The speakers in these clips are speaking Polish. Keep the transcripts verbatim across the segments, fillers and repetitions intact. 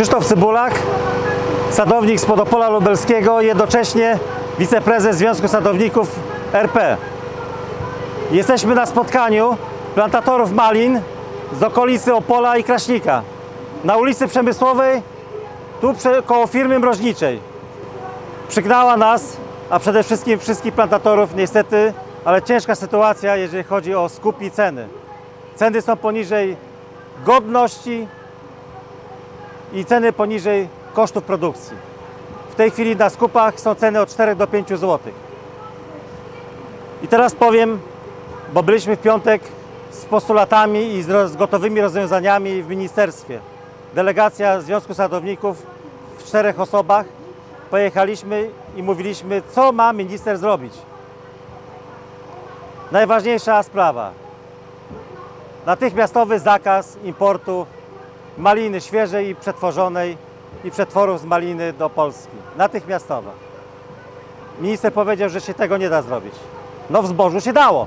Krzysztof Cybulak, sadownik z Podopola Lubelskiego, jednocześnie wiceprezes Związku Sadowników R P. Jesteśmy na spotkaniu plantatorów malin z okolicy Opola i Kraśnika, na ulicy Przemysłowej, tu koło firmy mrożniczej. Przygnała nas, a przede wszystkim wszystkich plantatorów niestety, ale ciężka sytuacja, jeżeli chodzi o skup i ceny. Ceny są poniżej godności i ceny poniżej kosztów produkcji. W tej chwili na skupach są ceny od czterech do pięciu złotych. I teraz powiem, bo byliśmy w piątek z postulatami i z gotowymi rozwiązaniami w ministerstwie. Delegacja Związku Sadowników w czterech osobach pojechaliśmy i mówiliśmy, co ma minister zrobić. Najważniejsza sprawa. Natychmiastowy zakaz importu maliny świeżej i przetworzonej i przetworów z maliny do Polski. Natychmiastowa. Minister powiedział, że się tego nie da zrobić. No w zbożu się dało.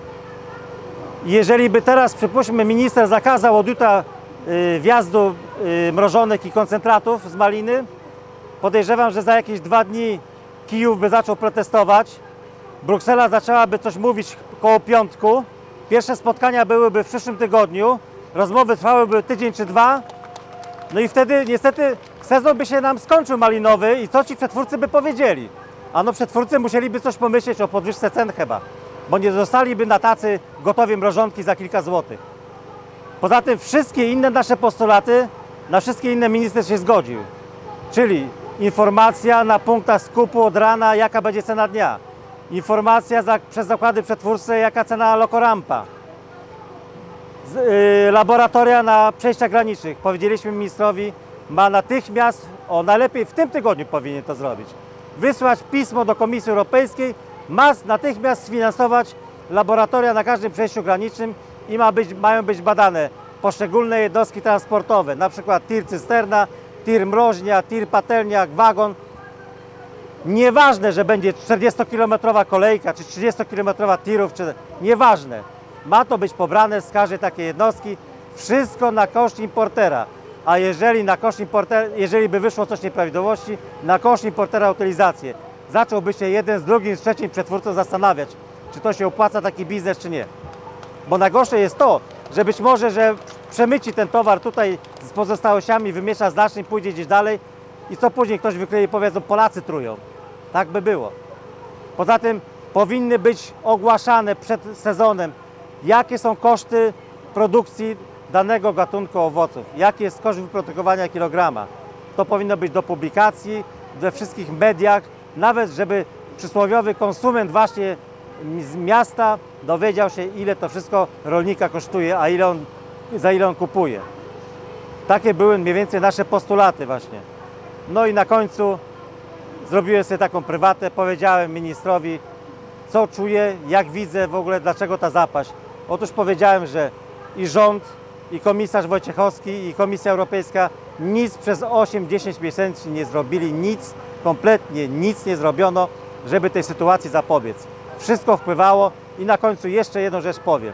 Jeżeli by teraz, przypuśćmy, minister zakazał od jutra y, wjazdu y, mrożonek i koncentratów z maliny, podejrzewam, że za jakieś dwa dni Kijów by zaczął protestować, Bruksela zaczęłaby coś mówić koło piątku, pierwsze spotkania byłyby w przyszłym tygodniu, rozmowy trwałyby tydzień czy dwa, no i wtedy niestety sezon by się nam skończył malinowy i co ci przetwórcy by powiedzieli? Ano przetwórcy musieliby coś pomyśleć o podwyżce cen chyba, bo nie dostaliby na tacy gotowie mrożonki za kilka złotych. Poza tym wszystkie inne nasze postulaty, na wszystkie inne minister się zgodził, czyli informacja na punktach skupu od rana, jaka będzie cena dnia, informacja za, przez zakłady przetwórcze, jaka cena lokorampa, Z, yy, laboratoria na przejściach granicznych. Powiedzieliśmy ministrowi, ma natychmiast, o najlepiej w tym tygodniu powinien to zrobić, wysłać pismo do Komisji Europejskiej, ma natychmiast sfinansować laboratoria na każdym przejściu granicznym i ma być, mają być badane poszczególne jednostki transportowe, na przykład tir cysterna, tir mrożnia, tir patelnia, wagon. Nieważne, że będzie czterdziestokilometrowa kolejka, czy trzydziestokilometrowa tirów, czy nieważne. Ma to być pobrane z każdej takiej jednostki, wszystko na koszt importera. A jeżeli na koszt importera, jeżeli by wyszło coś nieprawidłowości, na koszt importera utylizację. Zacząłby się jeden z drugim, z trzecim przetwórcą zastanawiać, czy to się opłaca taki biznes, czy nie. Bo najgorsze jest to, że być może, że przemyci ten towar tutaj z pozostałościami, wymiesza znacznie, pójdzie gdzieś dalej i co później ktoś wykryje i powiedzą, Polacy trują. Tak by było. Poza tym powinny być ogłaszane przed sezonem, jakie są koszty produkcji danego gatunku owoców, jaki jest koszt wyprodukowania kilograma. To powinno być do publikacji we wszystkich mediach, nawet żeby przysłowiowy konsument właśnie z miasta dowiedział się, ile to wszystko rolnika kosztuje, a ile on, za ile on kupuje. Takie były mniej więcej nasze postulaty właśnie. No i na końcu zrobiłem sobie taką prywatę, powiedziałem ministrowi, co czuję, jak widzę w ogóle, dlaczego ta zapaść. Otóż powiedziałem, że i rząd, i komisarz Wojciechowski, i Komisja Europejska nic przez osiem dziesięć miesięcy nie zrobili, nic, kompletnie nic nie zrobiono, żeby tej sytuacji zapobiec. Wszystko wpływało i na końcu jeszcze jedną rzecz powiem.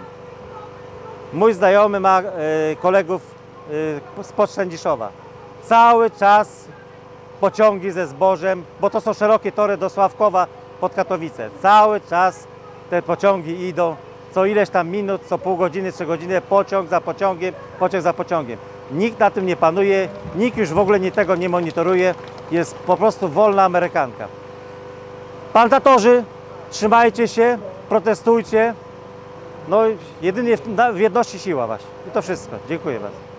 Mój znajomy ma y, kolegów y, spod Sędziszowa. Cały czas pociągi ze zbożem, bo to są szerokie tory do Sławkowa pod Katowice. Cały czas te pociągi idą, co ileś tam minut, co pół godziny, trzy godziny, pociąg za pociągiem, pociąg za pociągiem. Nikt na tym nie panuje, nikt już w ogóle nie tego nie monitoruje, jest po prostu wolna amerykanka. Plantatorzy, trzymajcie się, protestujcie, no jedynie w, w jedności siła właśnie. I to wszystko. Dziękuję bardzo.